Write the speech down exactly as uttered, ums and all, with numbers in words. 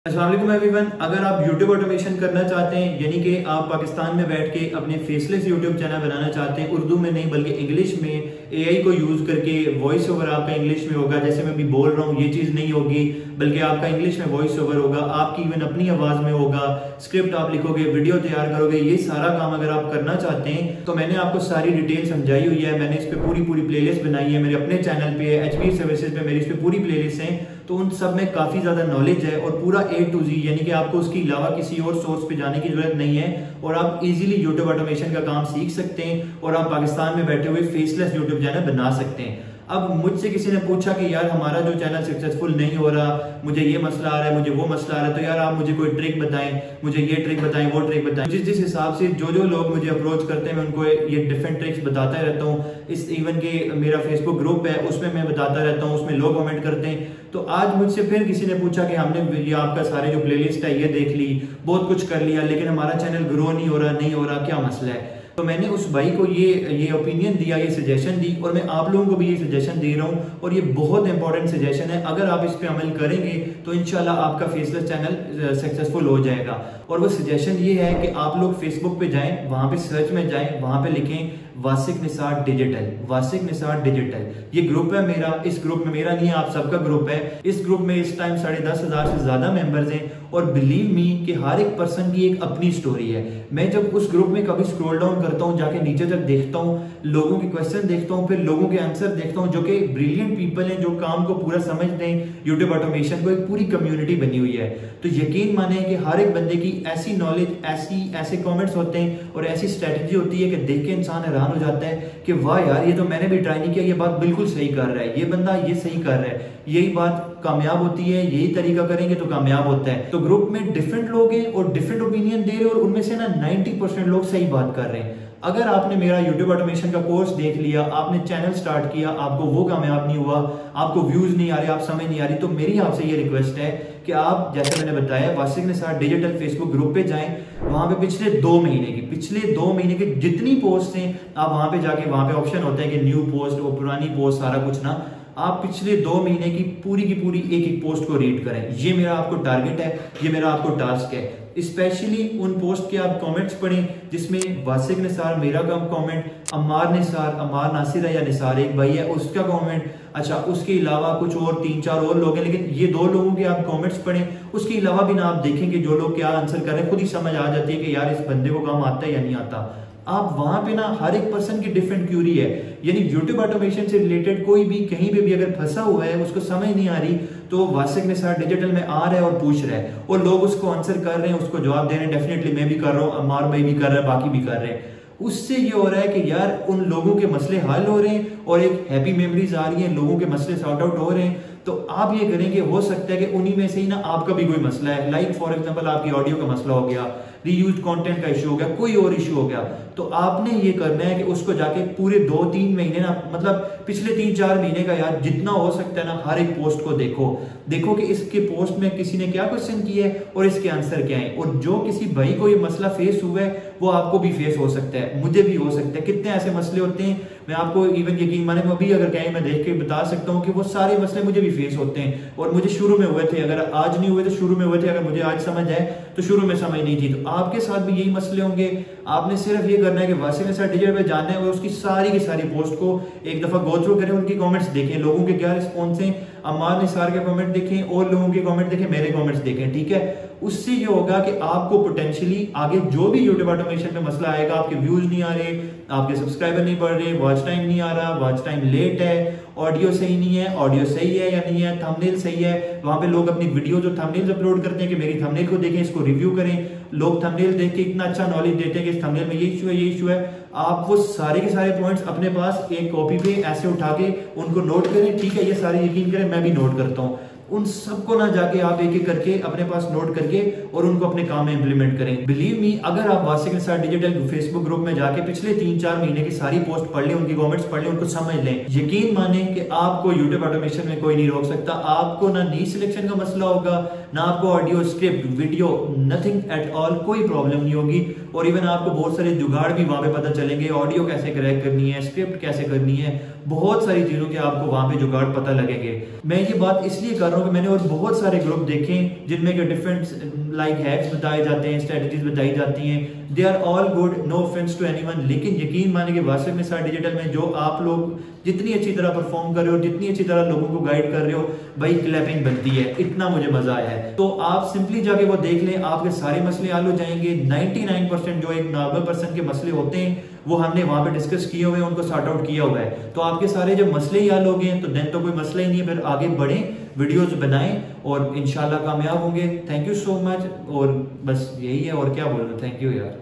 अस्सलाम वालेकुम एवरीवन। अगर आप YouTube ऑटोमेशन करना चाहते हैं, यानी कि आप पाकिस्तान में बैठ के अपने फेसलेस YouTube चैनल बनाना चाहते हैं, उर्दू में नहीं बल्कि इंग्लिश में एआई को यूज करके वॉइस ओवर आपका इंग्लिश में होगा, जैसे मैं अभी बोल रहा हूँ ये चीज नहीं होगी बल्कि आपका इंग्लिश में वॉइस ओवर होगा, आपकी इवन अपनी आवाज में होगा, स्क्रिप्ट आप लिखोगे, वीडियो तैयार करोगे, ये सारा काम अगर आप करना चाहते हैं तो मैंने आपको सारी डिटेल समझाई हुई है। मैंने इस पे पूरी पूरी प्लेलिस्ट बनाई है, मेरे अपने चैनल पे है, एचपी सर्विसेज पे मेरी इस पे पूरी प्लेलिस्ट है, तो उन सब में काफी ज्यादा नॉलेज है और पूरा ए टू जी, यानी कि आपको उसके अलावा किसी और सोर्स पे जाने की जरूरत नहीं है और आप इजीली यूट्यूब ऑटोमेशन का काम सीख सकते हैं और आप पाकिस्तान में बैठे हुए फेसलेस यूट्यूब चैनल बना सकते हैं। अब मुझसे किसी ने पूछा कि यार हमारा जो चैनल सक्सेसफुल नहीं हो रहा, मुझे ये मसला आ रहा है, मुझे वो मसला आ रहा है, तो यार आप मुझे कोई ट्रिक बताएं, मुझे ये ट्रिक बताएं, वो ट्रिक बताएं। जिस जिस हिसाब से जो जो लोग मुझे अप्रोच करते हैं मैं उनको ये डिफरेंट ट्रिक्स बताता रहता हूँ। इस इवन के मेरा फेसबुक ग्रुप है उसमें मैं बताता रहता हूँ, उसमें लोग कमेंट करते हैं। तो आज मुझसे फिर किसी ने पूछा कि हमने ये आपका सारे जो प्लेलिस्ट है ये देख ली, बहुत कुछ कर लिया, लेकिन हमारा चैनल ग्रो नहीं हो रहा, नहीं हो रहा, क्या मसला है? तो मैंने उस भाई को ये ये ओपिनियन दिया, ये सजेशन दी और मैं आप लोगों को भी ये सजेशन दे रहा हूँ और ये बहुत इंपॉर्टेंट सजेशन है। अगर आप इस पे अमल करेंगे तो इंशाल्लाह आपका फेसलेस चैनल सक्सेसफुल हो जाएगा। और वो सजेशन ये है कि आप लोग फेसबुक पे जाएं, वहां पे सर्च में जाएं, वहां पे लिखें वासिक निसार डिजिटल, वासिक निसार डिजिटल। ये ग्रुप है मेरा, इस ग्रुप में मेरा नहीं है, आप सबका ग्रुप है। इस ग्रुप में इस टाइम साढ़े दस हजार से ज्यादा मेंबर्स हैं और बिलीव मी कि हर एक पर्सन की एक अपनी स्टोरी है। मैं जब उस ग्रुप में कभी स्क्रॉल डाउन करता हूँ, जाके नीचे तक देखता हूँ, लोगों के क्वेश्चन देखता हूँ, फिर लोगों के आंसर देखता हूँ जो कि ब्रिलियंट पीपल हैं, जो काम को पूरा समझते हैं, यूट्यूब ऑटोमेशन को एक पूरी कम्युनिटी बनी हुई है। तो यकीन माने कि हर एक बंदे की ऐसी नॉलेज, ऐसी ऐसे कमेंट्स होते हैं और ऐसी स्ट्रेटजी होती है कि देख के इंसान हैरान हो जाता है कि वाह यार ये तो मैंने भी ट्राई नहीं किया, ये बात बिल्कुल सही कर रहा है, ये बंदा ये सही कर रहा है, यही बात कामयाब होती है, यही तरीका करेंगे तो कामयाब होता है। तो ग्रुप में डिफरेंट लोग हैं और डिफरेंट ओपिनियन दे रहे हैं और उनमें से ना नाइन्टी परसेंट लोग सही बात कर रहे हैं। अगर आपने मेरा यूट्यूब ऑटोमेशन का कोर्स देख लिया, आपने चैनल स्टार्ट किया, आपको वो कामयाब नहीं हुआ, आपको व्यूज नहीं आ रहे, आप समझ नहीं आ रही, तो मेरी आपसे ये रिक्वेस्ट है कि आप, जैसे मैंने बताया, Wasiq Nisar digital Facebook group पे जाएं, वहां पे पिछले दो महीने की पिछले दो महीने की जितनी पोस्ट हैं आप वहां पे जाके, वहां पे ऑप्शन होता है कि न्यू पोस्ट और पुरानी पोस्ट, सारा कुछ ना, आप पिछले दो महीने की पूरी की पूरी एक एक पोस्ट को रीड करें। ये मेरा आपको टारगेट है, ये मेरा आपको टास्क है। स्पेशली उन पोस्ट के आप कमेंट्स पढ़ें जिसमें वासिक निसार मेरा कम कमेंट, अम्मार निसार, अम्मार नासिर है या निसार एक भाई है उसका कमेंट, अच्छा उसके अलावा कुछ और तीन चार और लोग हैं, लेकिन ये दो लोगों के आप कमेंट्स पढ़ें। उसके अलावा भी ना आप देखेंगे जो लोग क्या आंसर कर रहे हैं, खुद ही समझ आ जाती है कि यार इस बंदे को काम आता है या नहीं आता। आप वहां पे ना हर एक पर्सन की डिफरेंट क्यूरी है, यानी यूट्यूब ऑटोमेशन से रिलेटेड कोई भी कहीं पे भी अगर फंसा हुआ है, उसको समझ नहीं आ रही, तो वासिक निसार डिजिटल में आ रहा है और पूछ रहा है और लोग उसको आंसर कर रहे हैं, उसको जवाब दे रहे हैं। डेफिनेटली मैं भी कर रहा हूँ, अम्मार भाई भी कर रहा है, बाकी भी कर रहे हैं। उससे ये हो रहा है कि यार उन लोगों के मसले हल हो रहे हैं और एक हैप्पी मेमोरीज आ रही है, लोगों के मसले सॉर्ट आउट हो रहे हैं। तो आप ये करेंगे, हो सकता है कि उन्हीं में से ही ना आपका भी कोई मसला है, लाइक फॉर एग्जांपल आपकी ऑडियो का मसला हो गया, रीयूज कंटेंट का इशू हो गया, कोई और इशू हो गया, तो आपने ये करना है कि उसको जाके पूरे दो तीन महीने ना, मतलब पिछले तीन चार महीने का यार जितना हो सकता है ना, हर एक पोस्ट को देखो देखो कि इसके पोस्ट में किसी ने क्या क्वेश्चन किया है और इसके आंसर क्या है। और जो किसी भाई को ये मसला फेस हुआ है वो आपको भी फेस हो सकता है, मुझे भी हो सकता है। कितने ऐसे मसले होते हैं, मैं आपको इवन यकीन माने मैं भी अगर कहें मैं देख के बता सकता हूँ कि वो सारे मसले मुझे भी फेस होते हैं और मुझे शुरू में हुए थे, अगर आज नहीं हुए तो शुरू में हुए थे, अगर मुझे आज समझ आए तो शुरू में समझ नहीं थी। तो आपके साथ भी यही मसले होंगे। आपने सिर्फ ये करना है कि वासिक निसार डिजिटल पे जाना है और उसकी सारी की सारी पोस्ट को एक दफा गो थ्रू करें, उनकी कमेंट्स देखें, लोगों के क्या रिस्पॉन्स हैं, अम्मार निसार के कमेंट देखें और लोगों के कमेंट देखें, मेरे कमेंट्स देखें, ठीक है। उससे ये होगा कि आपको पोटेंशियली आगे जो भी यूट्यूब ऑटोमेशन में मसला आएगा, आपके व्यूज नहीं आ रहे, आपके सब्सक्राइबर नहीं बढ़ रहे, वॉच टाइम नहीं आ रहा, वॉच टाइम लेट है, ऑडियो सही नहीं है, ऑडियो सही है या नहीं है, थंबनेल सही है, वहां पे लोग अपनी वीडियो जो थंबनेल्स अपलोड करते हैं कि मेरी थंबनेल को देखें, इसको रिव्यू करें, लोग थंबनेल देख के इतना अच्छा नॉलेज देते हैं कि इस थंबनेल में ये इशू है, ये इशू है। आप वो सारे के सारे पॉइंट्स अपने पास एक कॉपी पे ऐसे उठा के उनको नोट करें, ठीक है, ये सारे यकीन करें मैं भी नोट करता हूँ। उन सबको ना जाके आप एक एक करके अपने पास नोट करके और उनको अपने काम में इंप्लीमेंट करें। बिलीव मी, अगर आप Wasiq Nisar digital Facebook group में जाके पिछले तीन चार महीने की सारी पोस्ट पढ़ लें, उनकी कमेंट्स पढ़ लें, उनको समझ लें, यकीन माने कि आपको यूट्यूब ऑटोमेशन में कोई नहीं रोक सकता। आपको ना नी सिलेक्शन का मसला होगा, ना आपको audio, script, video, nothing at all, कोई प्रॉब्लम नहीं होगी। और इवन आपको बहुत सारे जुगाड़ भी वहां पे पता चलेंगे, ऑडियो कैसे क्रैक करनी है, स्क्रिप्ट कैसे करनी है, बहुत सारी चीजों के आपको वहां पे जुगाड़ पता लगेंगे। मैं ये बात इसलिए कर रहा हूँ हूँ कि मैंने और बहुत सारे ग्रुप देखे जिनमें कि डिफरेंट लाइक हैक्स बताए जाते हैं, स्ट्रेटजीज बताई जाती हैं, they are all good, no offence to anyone. लेकिन यकीन माने कि वासिफ निसार डिजिटल में जो आप लोग जितनी अच्छी तरह परफॉर्म कर रहे हो, जितनी अच्छी तरह लोगों को गाइड कर रहे हो, भाई क्लैपिंग बनती है, इतना मुझे मजा आया है। तो आप सिंपली जाके वो देख लें, आपके सारे मसले हल हो जाएंगे। नाइनटी नाइन परसेंट जो एक नॉर्मल पर्सन के मसले होते हैं वो हमने वहां पे डिस्कस किए हुए हैं, उनको सॉर्ट आउट किया हुआ है। तो आपके सारे जब मसले ही हल हो गए तो देन तो कोई मसला ही नहीं है, फिर आगे बढ़ें, वीडियोस बनाएं और इंशाल्लाह कामयाब होंगे। Thank you so much. और बस यही है, और क्या बोलूं, थैंक यू यार।